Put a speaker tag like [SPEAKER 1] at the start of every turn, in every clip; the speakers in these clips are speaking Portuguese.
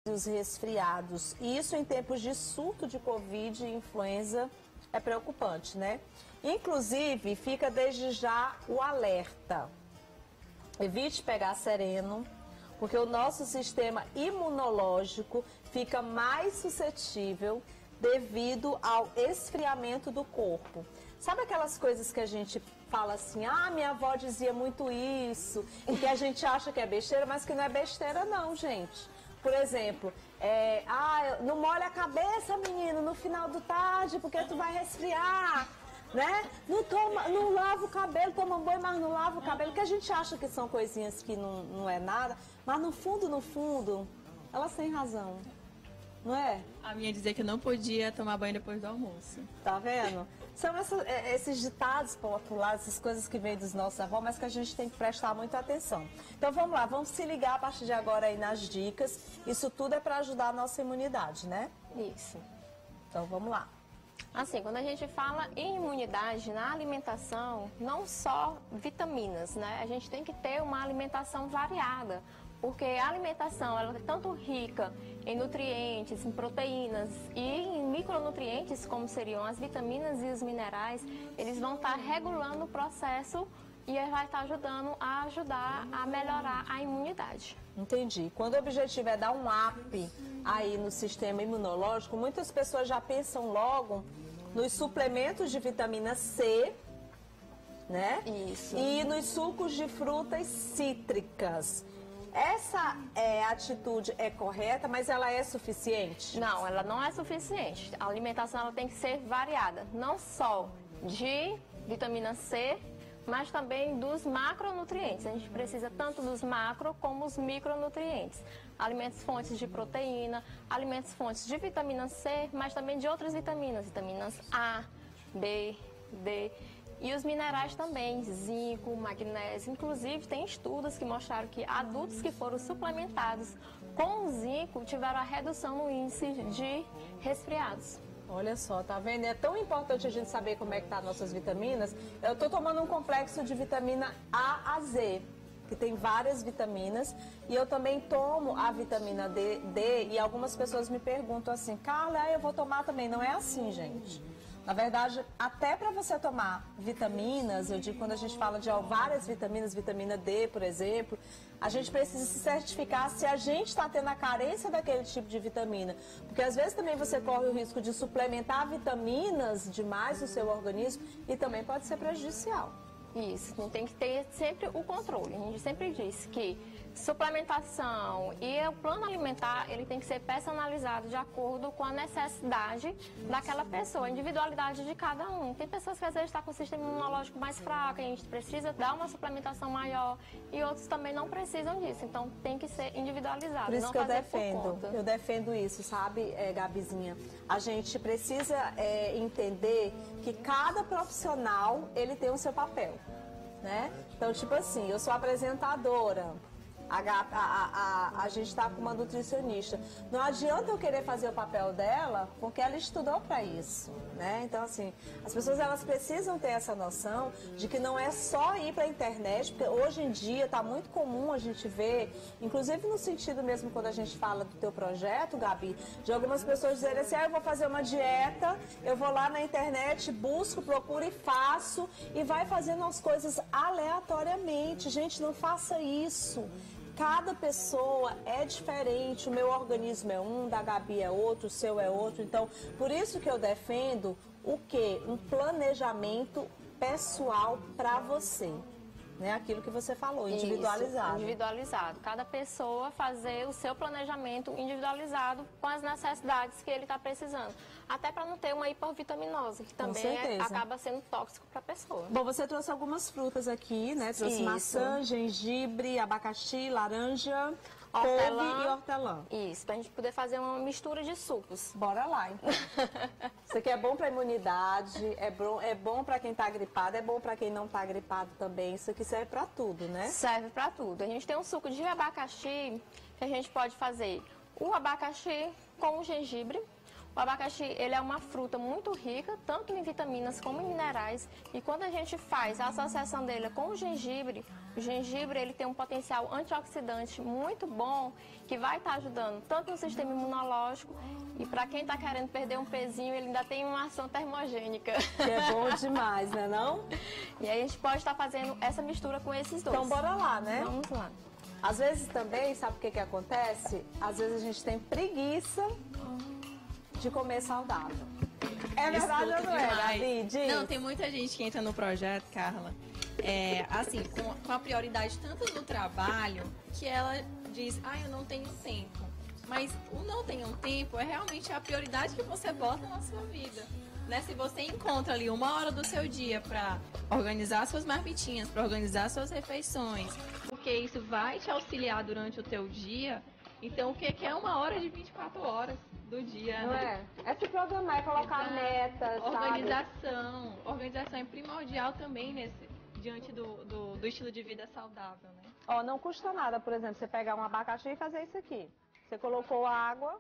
[SPEAKER 1] os resfriados. E isso em tempos de surto de Covid e influenza é preocupante, né? Inclusive, fica desde já o alerta. Evite pegar sereno, porque o nosso sistema imunológico fica mais suscetível devido ao esfriamento do corpo. Sabe aquelas coisas que a gente fala assim, ah, minha avó dizia muito isso, e que a gente acha que é besteira, mas que não é besteira não, gente. Por exemplo, não molha a cabeça, menino, no final do tarde, porque tu vai resfriar, né? Não lava o cabelo, toma banho, mas não lava o cabelo, que a gente acha que são coisinhas que não é nada, mas no fundo, elas têm razão. Não é?
[SPEAKER 2] A minha dizia que eu não podia tomar banho depois do almoço.
[SPEAKER 1] Tá vendo? São esses ditados populares, essas coisas que vêm dos nossos avós, mas que a gente tem que prestar muita atenção. Então vamos lá, vamos se ligar a partir de agora aí nas dicas. Isso tudo é para ajudar a nossa imunidade, né?
[SPEAKER 3] Isso.
[SPEAKER 1] Então vamos lá.
[SPEAKER 3] Assim, quando a gente fala em imunidade na alimentação, não só vitaminas, né? A gente tem que ter uma alimentação variada, porque a alimentação ela é tanto rica em nutrientes, em proteínas e em micronutrientes, como seriam as vitaminas e os minerais, eles vão estar regulando o processo e vai estar ajudando a melhorar a imunidade.
[SPEAKER 1] Entendi. Quando o objetivo é dar um up aí no sistema imunológico, muitas pessoas já pensam logo nos suplementos de vitamina C, né?
[SPEAKER 3] Isso.
[SPEAKER 1] E nos sucos de frutas cítricas. Essa atitude é correta, mas ela é suficiente?
[SPEAKER 3] Não, ela não é suficiente. A alimentação ela tem que ser variada, não só de vitamina C, mas também dos macronutrientes. A gente precisa tanto dos macro como os micronutrientes. Alimentos fontes de proteína, alimentos fontes de vitamina C, mas também de outras vitaminas A, B, D. E os minerais também, zinco, magnésio. Inclusive, tem estudos que mostraram que adultos que foram suplementados com zinco tiveram a redução no índice de resfriados.
[SPEAKER 1] Olha só, tá vendo? É tão importante a gente saber como é que tá as nossas vitaminas. Eu tô tomando um complexo de vitamina A a Z, que tem várias vitaminas. E eu também tomo a vitamina D e algumas pessoas me perguntam assim, Carla, eu vou tomar também. Não é assim, gente. Na verdade, até para você tomar vitaminas, eu digo quando a gente fala de várias vitaminas, vitamina D, por exemplo, a gente precisa se certificar se a gente está tendo a carência daquele tipo de vitamina. Porque às vezes também você corre o risco de suplementar vitaminas demais no seu organismo e também pode ser prejudicial.
[SPEAKER 3] Isso, tem que ter sempre o controle. A gente sempre diz que suplementação e o plano alimentar, ele tem que ser personalizado de acordo com a necessidade daquela pessoa, a individualidade de cada um. Tem pessoas que às vezes estão com o sistema imunológico mais fraco, a gente precisa dar uma suplementação maior e outros também não precisam disso, então tem que ser individualizado.
[SPEAKER 1] Por isso
[SPEAKER 3] não
[SPEAKER 1] que eu defendo isso, sabe, Gabizinha? A gente precisa entender que cada profissional, ele tem o seu papel, né? Então, tipo assim, eu sou apresentadora, a gente está com uma nutricionista. Não adianta eu querer fazer o papel dela, porque ela estudou para isso, né? Então, assim, as pessoas elas precisam ter essa noção de que não é só ir para a internet, porque hoje em dia está muito comum a gente ver, inclusive no sentido mesmo quando a gente fala do teu projeto, Gabi, de algumas pessoas dizerem assim, eu vou fazer uma dieta, eu vou lá na internet, busco, procuro e faço, e vai fazendo as coisas aleatoriamente. Gente, não faça isso. Cada pessoa é diferente, o meu organismo é um, da Gabi é outro, o seu é outro. Então, por isso que eu defendo o quê? Um planejamento pessoal para você. Né? Aquilo que você falou, individualizado.
[SPEAKER 3] Isso, individualizado. Cada pessoa fazer o seu planejamento individualizado com as necessidades que ele está precisando. Até para não ter uma hipovitaminose, que também acaba sendo tóxico para a pessoa.
[SPEAKER 1] Bom, você trouxe algumas frutas aqui, né? Trouxe maçã, gengibre, abacaxi, laranja, couve e hortelã.
[SPEAKER 3] Isso, para a gente poder fazer uma mistura de sucos.
[SPEAKER 1] Bora lá, então. Isso aqui é bom para a imunidade, é bom para quem está gripado, é bom para quem não está gripado também. Isso aqui serve para tudo, né?
[SPEAKER 3] Serve para tudo. A gente tem um suco de abacaxi que a gente pode fazer o abacaxi com o gengibre, O abacaxi, ele é uma fruta muito rica, tanto em vitaminas como em minerais. E quando a gente faz a associação dele com o gengibre ele tem um potencial antioxidante muito bom, que vai estar ajudando tanto no sistema imunológico, e para quem está querendo perder um pezinho, ele ainda tem uma ação termogênica.
[SPEAKER 1] Que é bom demais, né não?
[SPEAKER 3] E aí a gente pode estar fazendo essa mistura com esses dois.
[SPEAKER 1] Então bora lá, né?
[SPEAKER 3] Vamos lá.
[SPEAKER 1] Às vezes também, sabe o que acontece? Às vezes a gente tem preguiça de comer saudável. É verdade ou não é, Gabi? Diz.
[SPEAKER 2] Não, tem muita gente que entra no projeto, Carla, assim, com a prioridade tanto no trabalho, que ela diz, eu não tenho tempo. Mas o não tenho tempo é realmente a prioridade que você bota na sua vida. Né? Se você encontra ali 1 hora do seu dia para organizar suas marmitinhas, para organizar suas refeições, porque isso vai te auxiliar durante o teu dia, então o que é 1 hora de 24 horas do dia?
[SPEAKER 1] Não é? É se programar, é colocar metas,
[SPEAKER 2] organização. Sabe? Organização é primordial também diante do estilo de vida saudável, né?
[SPEAKER 1] Ó, não custa nada, por exemplo, você pegar um abacaxi e fazer isso aqui. Você colocou água,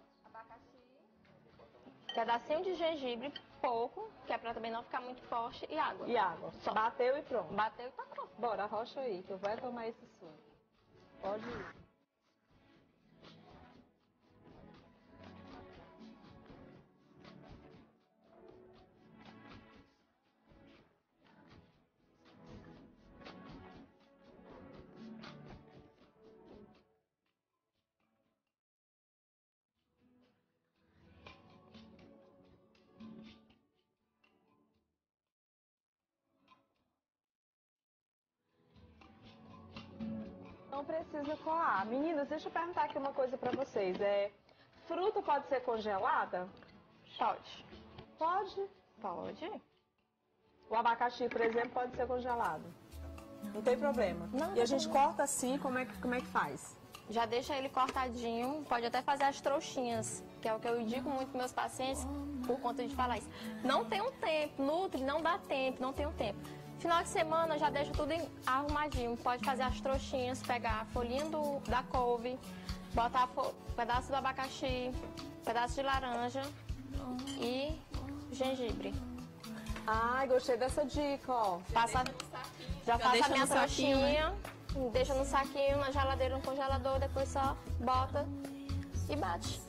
[SPEAKER 3] pedacinho de gengibre, pouco, que é pra também não ficar muito forte, e água.
[SPEAKER 1] E água.
[SPEAKER 3] Só.
[SPEAKER 1] Bateu e pronto.
[SPEAKER 3] Bateu e tá pronto.
[SPEAKER 1] Bora, arrocha aí, que eu vou tomar esse suco. Pode ir. Não precisa coar. Meninas, deixa eu perguntar aqui uma coisa pra vocês. Fruta pode ser congelada?
[SPEAKER 3] Pode.
[SPEAKER 1] Pode.
[SPEAKER 3] Pode.
[SPEAKER 1] O abacaxi, por exemplo, pode ser congelado. Não tem problema.
[SPEAKER 3] Não,
[SPEAKER 1] e a gente corta assim, como é que faz?
[SPEAKER 3] Já deixa ele cortadinho, pode até fazer as trouxinhas, que é o que eu indico muito para meus pacientes, por conta de falar isso. Não tem um tempo, Nutri não dá tempo, não tem um tempo. Final de semana já deixa tudo arrumadinho, pode fazer as trouxinhas, pegar a folhinha da couve, botar pedaço do abacaxi, pedaço de laranja e gengibre.
[SPEAKER 1] Ai, gostei dessa dica, ó.
[SPEAKER 3] Já faço a minha trouxinha, deixa no saquinho, na geladeira, no congelador, depois só bota e bate.